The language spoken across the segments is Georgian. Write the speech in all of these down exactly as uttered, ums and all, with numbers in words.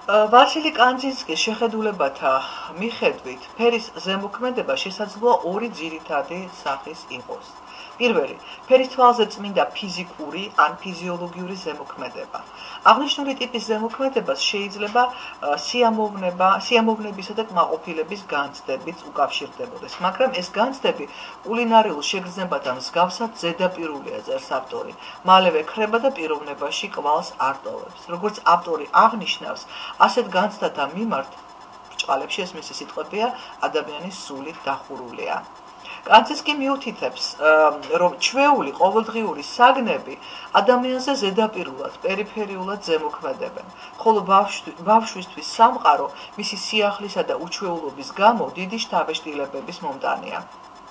ვასილი კანძინსკის შეხედულებათა მიხედვით, ფერის ზემოქმედება შესაძლოა ორი ძირითადი სახის იყოს. პირველი, ფერის თვალზე წმინდა ფიზიკური ან ფიზიოლოგიური ზემოქმედება. აღნიშნული ტიპის ზემოქმედებას შეიძლება სიამოვნება, სიამოვნებისა და კმაყოფილების განცდებით უკავშირდებოდეს, მაგრამ ეს განცდები კულინარიულ შეგრძნებათა მსგავსად ზედაპირულია, წერს ავტორი. მალევე ქრება და პიროვნებაში კვალს არ ტოვებს. როგორც ავტორი აღნიშნავს, ასეთ განცდათა მიმართ ბრჭყალებში ეს მისი სიტყვებია, ადამიანის სული დახურულია. კანძინსკი მიუთითებს, რომ ჩვეული ყოველდღიური საგნები ადამიანზე ზედაპირულად, პერიფერიულად ზემოქმედებენ, ხოლო ბავშვისთვის სამყარო მისი სიახლისა და უჩვეულობის გამო დიდი შთაბეჭდილებების მომტანია.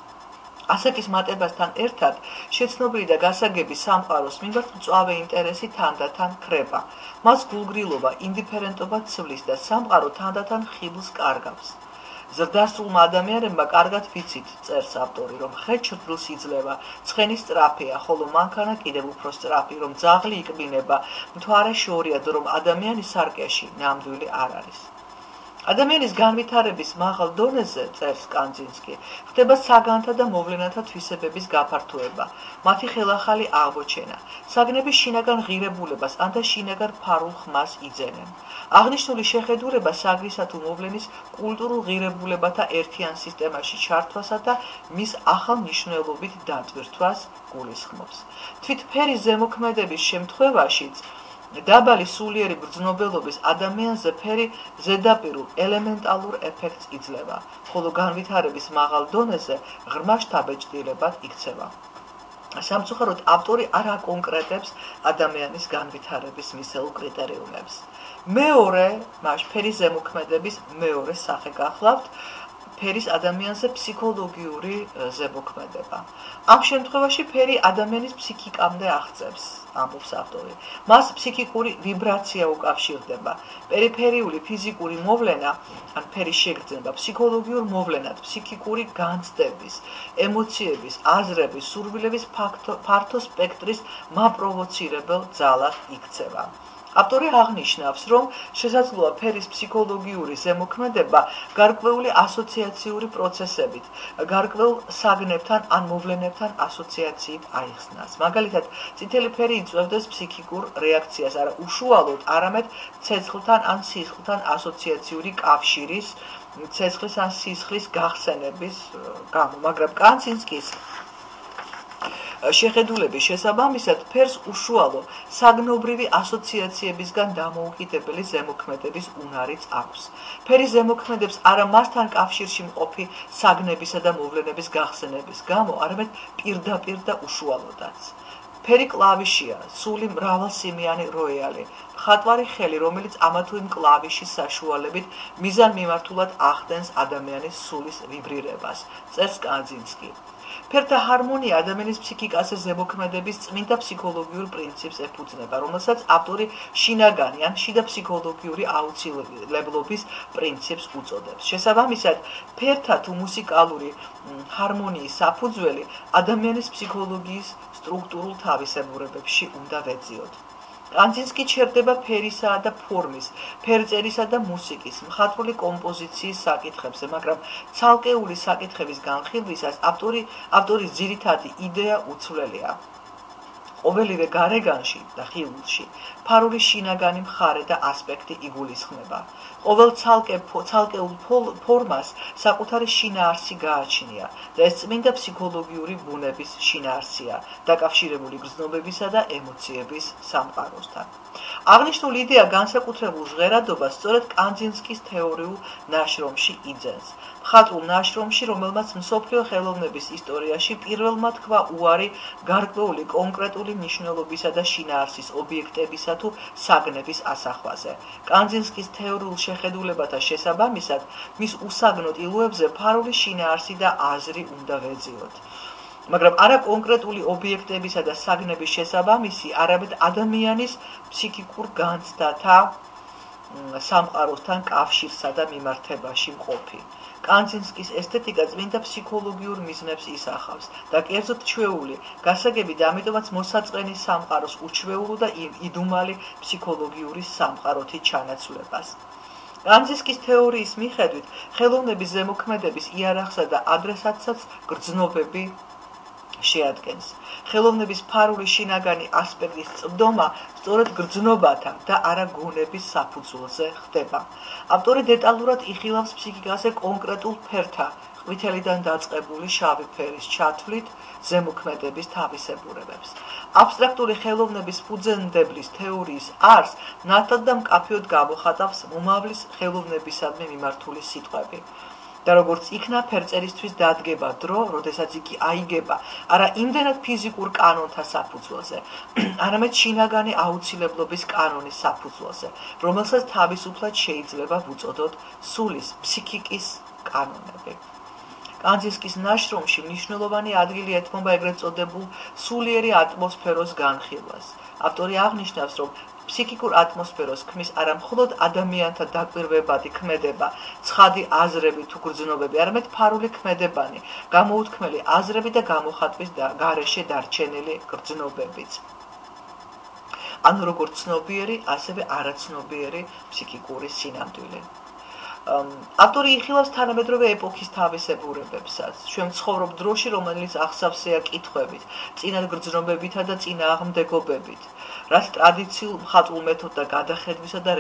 ასაკის მატებასთან ერთად შეცნობილი და გასაგები სამყაროს მიმართ მწვავე ინტერესი თანდათან ქრება. მას გულგრილობა, ინდიფერენტობა ცვლის და სამყარო თანდათან ხიბლს კარგავს. ზრდასრულმა ადამიანებმა კარგად ვიცით, წერს ავტორი, რომ ხე ჩრდილს იძლევა, ცხენი სწრაფია, ხოლო მანქანა კიდევ უფრო სწრაფი, რომ ძაღლი იკბინება, მთვარე შორიად, რომ ადამიანის სარკეში ნამდვილი არ არის. ადამიანის განვითარების მაღალ დონეზე, წერს კანძინსკი, ხდება საგანთა და მოვლენათა თვისებების გაფართოება, მათი ხელახალი აღმოჩენა, საგნების შინაგან ღირებულებას ან და შინაგან ფარულ ხმას იძენენ. აღნიშნული შეხედულება საგნისა თუ მოვლენის კულტურულ ღირებულებათა ერთიან სისტემაში ჩართვასა და მის ახალ მნიშვნელობით დატვირთვას გულისხმობს. თვით ფერის ზემოქმედების შემთხვევაშიც დაბალი სულიერი გრძნობელობის ადამიანზე ფერი ზედაპირულ ელემენტალურ ეფექტს იძლევა, ხოლო განვითარების მაღალ დონეზე ღრმა შთაბეჭდილებად იქცევა. სამწუხაროდ ავტორი არ აკონკრეტებს ადამიანის განვითარების მისეულ კრიტერიუმებს. მეორე, მას ფერის ზემოქმედების მეორე სახე გახლავთ, ფერის ადამიანზე ფსიქოლოგიური ზემოქმედება. ამ შემთხვევაში ფერი ადამიანის ფსიქიკამდე აღწევს, ამბობს ავტორი. მას ფსიქიკური ვიბრაცია უკავშირდება. პერიფერიული ფიზიკური მოვლენა, ან ფერის შეგრძნება, ფსიქოლოგიურ მოვლენად, ფსიქიკური განცდების, ემოციების, აზრების, სურვილების ფართო სპექტრის მაპროვოცირებელ ძალად იქცევა. ავტორი აღნიშნავს, რომ შესაძლოა ფერის ფსიქოლოგიური ზემოქმედება გარკვეული ასოციაციური პროცესებით, გარკვეულ საგნებთან ან მოვლენებთან ასოციაციით აიხსნას. მაგალითად, წითელი ფერი იწვევდეს ფსიქიკურ რეაქციას, არა უშუალოდ, არამედ ცეცხლთან ან სისხლთან ასოციაციური კავშირის, ცეცხლის ან სისხლის გახსენების გამო, მაგრამ კანძინსკის შეხედულების შესაბამისად ფერს უშუალო საგნობრივი ასოციაციებისგან დამოუკიდებელი ზემოქმედების უნარიც აქვს. ფერი ზემოქმედებს არა მასთან კავშირში მყოფი საგნებისა და მოვლენების გახსენების გამო, არამედ პირდაპირ და უშუალოდაც. ფერი კლავიშია, სული მრავალსიმიანი როიალი, მხატვარი ხელი, რომელიც ამა თუ იმ კლავიშის საშუალებით მიზანმიმართულად ახდენს ადამიანის სულის ვიბრირებას, წერს კანძინსკი. ფერთა ჰარმონია ადამიანის ფსიქიკაზე ზემოქმედების წმინდა ფსიქოლოგიურ პრინციპს ეფუძნება, რომელსაც ავტორი შინაგანი ან შიდა ფსიქოლოგიური აუცილებლობის პრინციპს უწოდებს. შესაბამისად, ფერთა თუ მუსიკალური ჰარმონიის საფუძველი ადამიანის ფსიქოლოგიის სტრუქტურულ თავისებურებებში უნდა ვეძიოთ. კანძინსკი ჩერდება ფერისა და ფორმის, ფერწერისა და მუსიკის, მხატვრული კომპოზიციის საკითხებზე, მაგრამ ცალკეული საკითხების განხილვისას ავტორი ავტორის ძირითადი იდეა უცვლელია. ყოველივე გარეგანში და ხილულში ფარული შინაგანი მხარე და ასპექტი იგულისხმება. ყოველ ცალკეულ ფორმას საკუთარი შინაარსი გააჩნია და ეს წმინდა ფსიქოლოგიური ბუნების შინაარსია, დაკავშირებული გრძნობებისა და ემოციების სამყაროსთან. აღნიშნული იდეა განსაკუთრებულ ჟღერადობას სწორედ კანძინსკის თეორიულ ნაშრომში იძენს. მხატვრულ ნაშრომში, რომელმაც მსოფლიო ხელოვნების ისტორიაში პირველმა თქვა უარი გარკვეული კონკრეტული მნიშვნელობისა და შინაარსის ობიექტებისა თუ საგნების ასახვაზე. კანძინსკის თეორიულ შეხედულებათა შესაბამისად, მის უსაგნო ტილოებზე ფარული შინაარსი და აზრი უნდა ვეძიოთ. მაგრამ არა კონკრეტული ობიექტებისა და საგნების შესაბამისი, არამედ ადამიანის ფსიქიკურ განცდათა სამყაროსთან კავშირსა და მიმართებაში მყოფი. კანძინსკის ესთეტიკა წმინდა ფსიქოლოგიურ მიზნებს ისახავს და კერძოდ ჩვეული, გასაგები და ამიტომაც მოსაწყენი სამყაროს უჩვეულო და იდუმალი ფსიქოლოგიური სამყაროთი ჩანაცვლებას. კანძინსკის თეორიის მიხედვით, ხელოვნების ზემოქმედების იარაღსა და ადრესატსაც გრძნობები შეადგენს. ხელოვნების ფარული შინაგანი ასპექტის წვდომა სწორედ გრძნობათა და არა გონების საფუძველზე ხდება. ავტორი დეტალურად იხილავს ფსიქიკაზე კონკრეტულ ფერთა, ყვითელიდან დაწყებული შავი ფერის ჩათვლით ზემოქმედების თავისებურებებს. აბსტრაქტული ხელოვნების ფუძემდებლის თეორიის არსს ნათლად და მკაფიოდ გამოხატავს მომავლის ხელოვნებისადმი მიმართული სიტყვები. და როგორც იქნა ფერწერისთვის დადგება დრო, როდესაც იგი აიგება, არა იმდენად ფიზიკურ კანონთა საფუძველზე, არამედ შინაგანი აუცილებლობის კანონის საფუძველზე, რომელსაც თავისუფლად შეიძლება ვუწოდოთ სულის, ფსიქიკის კანონები. კანძინსკის ნაშრომში მნიშვნელოვანი ადგილი ეთმობა ეგრეთ წოდებულ სულიერი ატმოსფეროს განხილვას. ავტორი აღნიშნავს, რომ ფსიქიკურ ატმოსფეროს ქმნის არა მხოლოდ ადამიანთა დაკვირვებადი ქმედება, ცხადი აზრები თუ გრძნობები, არამედ ფარული ქმედებანი, გამოუთქმელი აზრები და გამოხატვის გარეშე დარჩენილი გრძნობებიც. ანუ როგორც ცნობიერი, ასევე არაცნობიერი ფსიქიკური სინამდვილე. ავტორი იხილავს თანამედროვე ეპოქის თავისებურებებსაც. ჩვენ ვცხოვრობ დროში, რომელიც აღსავსეა კითხვებით, წინად გრძნობებითა და წინააღმდეგობებით, რაც ტრადიციულ მხატვრულ მეთოდთა გადახედვისა და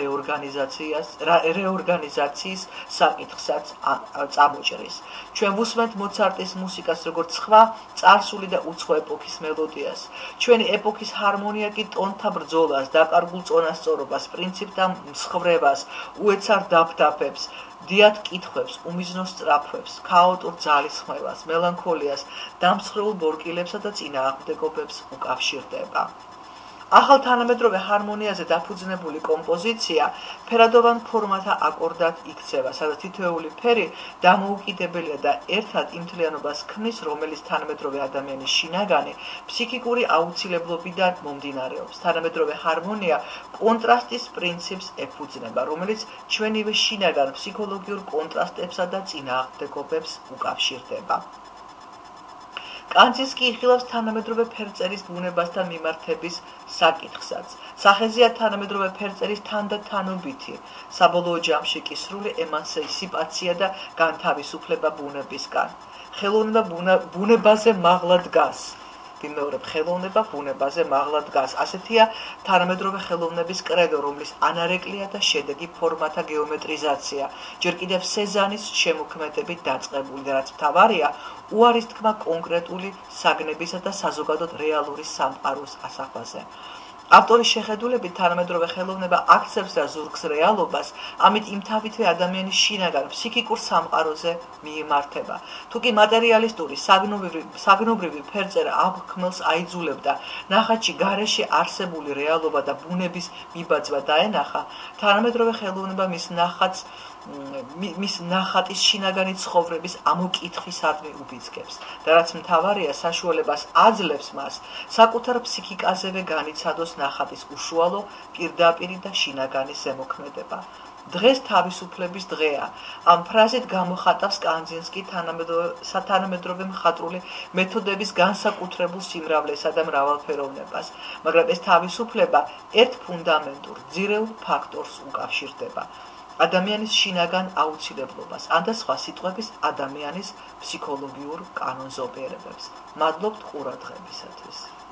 რეორგანიზაციის საკითხსაც წამოჭრის. ჩვენ ვუსმენთ მოცარტის მუსიკას როგორც სხვა წარსული და უცხო ეპოქის მელოდიას. ჩვენი ეპოქის ჰარმონია კი ტონთა ბრძოლას, დაკარგულ წონასწორობას, პრინციპთა მსხვერპლებას, უეცარ დაფდაფებს, დიად კითხვებს, უმიზნო სწრაფვებს, ქაოტურ ძალისხმევას, მელანქოლიას, დამსხვრეულ ბორკილებსა და წინააღმდეგობებს უკავშირდება. ახალ თანამედროვე ჰარმონიაზე დაფუძნებული კომპოზიცია ფერადოვან ფორმათა აკორდად იქცევა, სადაც თითოეული ფერი დამოუკიდებელია და ერთად იმ მთლიანობას ქმნის, რომელიც თანამედროვე ადამიანის შინაგანი ფსიქიკური აუცილებლობიდან მომდინარეობს. თანამედროვე ჰარმონია კონტრასტის პრინციპს ეფუძნება, რომელიც ჩვენივე შინაგან ფსიქოლოგიურ კონტრასტებსა და წინააღმდეგობებს უკავშირდება. კანძინსკი იხილავს თანამედროვე ფერწერის ბუნებასთან მიმართების საკითხსაც. სახეზეა თანამედროვე ფერწერის თანდათანობითი, საბოლოო ჯამში კი სრული ემანციპაცია და განთავისუფლება ბუნებისგან. ხელოვნება ბუნებაზე მაღლა დგას. ვიმეორებ, ხელოვნება ბუნებაზე მაღლა დგას. ასეთია თანამედროვე ხელოვნების კრედო, რომლის ანარეკლია და შედეგი ფორმათა გეომეტრიზაცია, ჯერ კიდევ სეზანის შემოქმედებით დაწყებული და რაც მთავარია, უარის თქმა კონკრეტული საგნებისა და საზოგადოდ რეალური სამყაროს ასახვაზე. ავტორის შეხედულებით თანამედროვე ხელოვნება აქცევს და ზურგს რეალობას, ამით იმთავითვე ადამიანის შინაგან ფსიქიკურ სამყაროზე მიიმართება. თუკი მატერიალისტური საგნობრივი ფერწერა ამ ხმელს აიძულებდა ნახატში გარეშე არსებული რეალობა და ბუნების მიბაძვა დაენახა, თანამედროვე ხელოვნება მის ნახატს მის ნახატის შინაგანი ცხოვრების ამოკითხვისადმი უბიძგებს და რაც მთავარია, საშუალებას აძლევს მას საკუთარ ფსიქიკაზევე განიცადოს ნახატის უშუალო, პირდაპირი და შინაგანი ზემოქმედება. დღეს თავისუფლების დღეა. ამ ფრაზით გამოხატავს კანძინსკი თანამედროვე მხატვრული მეთოდების განსაკუთრებულ სიმრავლესა და მრავალფეროვნებას, მაგრამ ეს თავისუფლება ერთ ფუნდამენტურ, ძირეულ ფაქტორს უკავშირდება. ადამიანის შინაგან აუცილებლობას, ან და სხვა სიტყვების ადამიანის ფსიქოლოგიურ კანონზომიერებებს. მადლობთ ყურადღებისათვის.